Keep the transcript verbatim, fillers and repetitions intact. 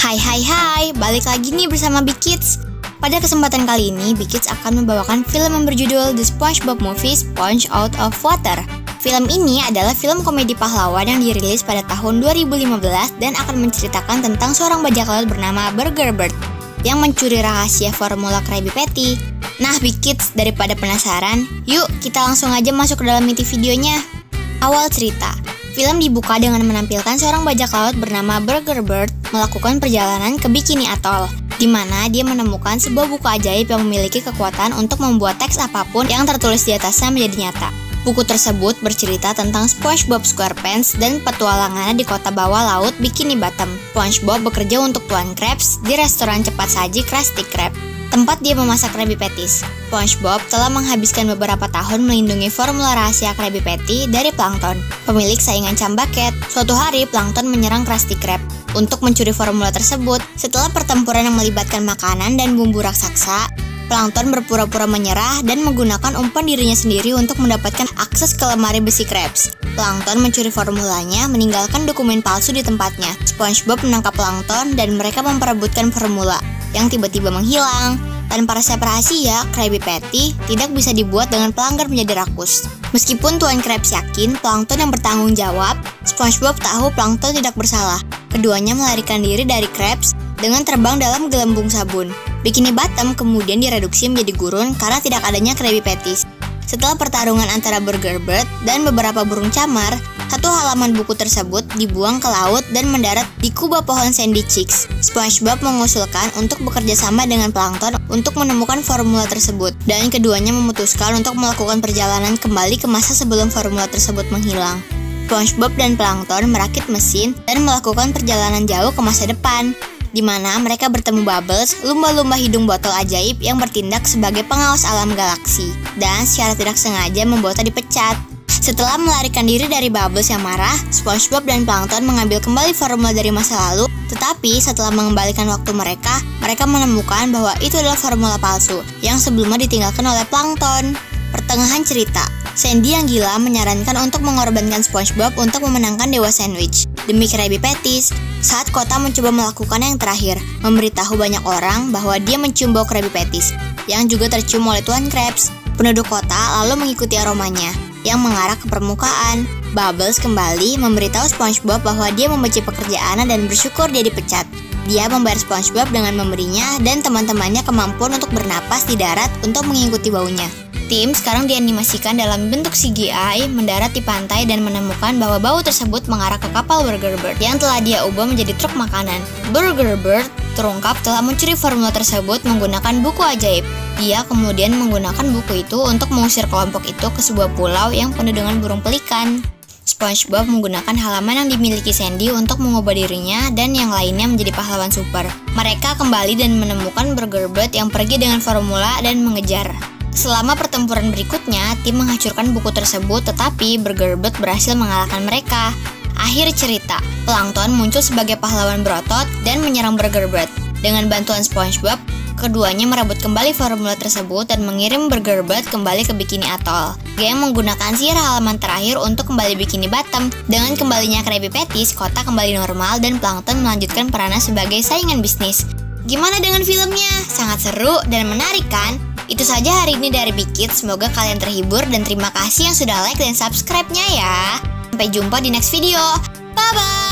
Hai hai hai, balik lagi nih bersama Big Kids. Pada kesempatan kali ini, Big Kids akan membawakan film yang berjudul The SpongeBob Movie Sponge Out of Water. Film ini adalah film komedi pahlawan yang dirilis pada tahun dua ribu lima belas dan akan menceritakan tentang seorang bajak laut bernama Burger Bird yang mencuri rahasia formula Krabby Patty. Nah Big Kids, daripada penasaran, yuk kita langsung aja masuk ke dalam inti videonya. Awal cerita, film dibuka dengan menampilkan seorang bajak laut bernama Burger Bird melakukan perjalanan ke Bikini Atoll, di mana dia menemukan sebuah buku ajaib yang memiliki kekuatan untuk membuat teks apapun yang tertulis di atasnya menjadi nyata. Buku tersebut bercerita tentang SpongeBob SquarePants dan petualangannya di kota bawah laut Bikini Bottom. SpongeBob bekerja untuk Tuan Krabs di restoran cepat saji Krusty Krab, tempat dia memasak Krabby Patties. SpongeBob telah menghabiskan beberapa tahun melindungi formula rahasia Krabby Patty dari Plankton, pemilik saingan Cambaket. Suatu hari, Plankton menyerang Krusty Krab untuk mencuri formula tersebut. Setelah pertempuran yang melibatkan makanan dan bumbu raksasa, Plankton berpura-pura menyerah dan menggunakan umpan dirinya sendiri untuk mendapatkan akses ke lemari besi Krabs. Plankton mencuri formulanya, meninggalkan dokumen palsu di tempatnya. SpongeBob menangkap Plankton dan mereka memperebutkan formula yang tiba-tiba menghilang. Tanpa resep rahasia, Krabby Patty tidak bisa dibuat dengan pelanggar menjadi rakus. Meskipun Tuan Krabs yakin Plankton yang bertanggung jawab, SpongeBob tahu Plankton tidak bersalah. Keduanya melarikan diri dari Krabs dengan terbang dalam gelembung sabun. Bikini Bottom kemudian direduksi menjadi gurun karena tidak adanya Krabby Patties. Setelah pertarungan antara Burger Bird dan beberapa burung camar, satu halaman buku tersebut dibuang ke laut dan mendarat di kubah pohon Sandy Cheeks. SpongeBob mengusulkan untuk bekerja sama dengan Plankton untuk menemukan formula tersebut, dan keduanya memutuskan untuk melakukan perjalanan kembali ke masa sebelum formula tersebut menghilang. SpongeBob dan Plankton merakit mesin dan melakukan perjalanan jauh ke masa depan, di mana mereka bertemu Bubbles, lumba-lumba hidung botol ajaib yang bertindak sebagai pengawas alam galaksi, dan secara tidak sengaja membuatnya dipecat. Setelah melarikan diri dari Bubbles yang marah, SpongeBob dan Plankton mengambil kembali formula dari masa lalu, tetapi setelah mengembalikan waktu mereka, mereka menemukan bahwa itu adalah formula palsu yang sebelumnya ditinggalkan oleh Plankton. Pertengahan cerita, Sandy yang gila menyarankan untuk mengorbankan SpongeBob untuk memenangkan Dewa Sandwich demi Krabby Patties. Saat kota mencoba melakukan yang terakhir, memberitahu banyak orang bahwa dia mencium bau Krabby Patties yang juga tercium oleh Tuan Krabs. Penduduk kota lalu mengikuti aromanya yang mengarah ke permukaan. Bubbles kembali memberitahu SpongeBob bahwa dia membenci pekerjaannya dan bersyukur dia dipecat. Dia membayar SpongeBob dengan memberinya dan teman-temannya kemampuan untuk bernapas di darat untuk mengikuti baunya. Tim sekarang dianimasikan dalam bentuk C G I mendarat di pantai dan menemukan bahwa bau tersebut mengarah ke kapal Burger Bird yang telah dia ubah menjadi truk makanan. Burger Bird terungkap telah mencuri formula tersebut menggunakan buku ajaib. Dia kemudian menggunakan buku itu untuk mengusir kelompok itu ke sebuah pulau yang penuh dengan burung pelikan. SpongeBob menggunakan halaman yang dimiliki Sandy untuk mengubah dirinya dan yang lainnya menjadi pahlawan super. Mereka kembali dan menemukan Burger Bird yang pergi dengan formula dan mengejar. Selama pertempuran berikutnya, tim menghancurkan buku tersebut, tetapi Burger Bird berhasil mengalahkan mereka. Akhir cerita, Plankton muncul sebagai pahlawan berotot dan menyerang Burger Bird. Dengan bantuan SpongeBob, keduanya merebut kembali formula tersebut dan mengirim Burger Bird kembali ke Bikini Atoll. Geng menggunakan sihir halaman terakhir untuk kembali Bikini Bottom. Dengan kembalinya Krabby Patties, kota kembali normal dan Plankton melanjutkan perannya sebagai saingan bisnis. Gimana dengan filmnya? Sangat seru dan menarik kan? Itu saja hari ini dari Big Kids, semoga kalian terhibur dan terima kasih yang sudah like dan subscribe-nya ya. Sampai jumpa di next video. Bye-bye!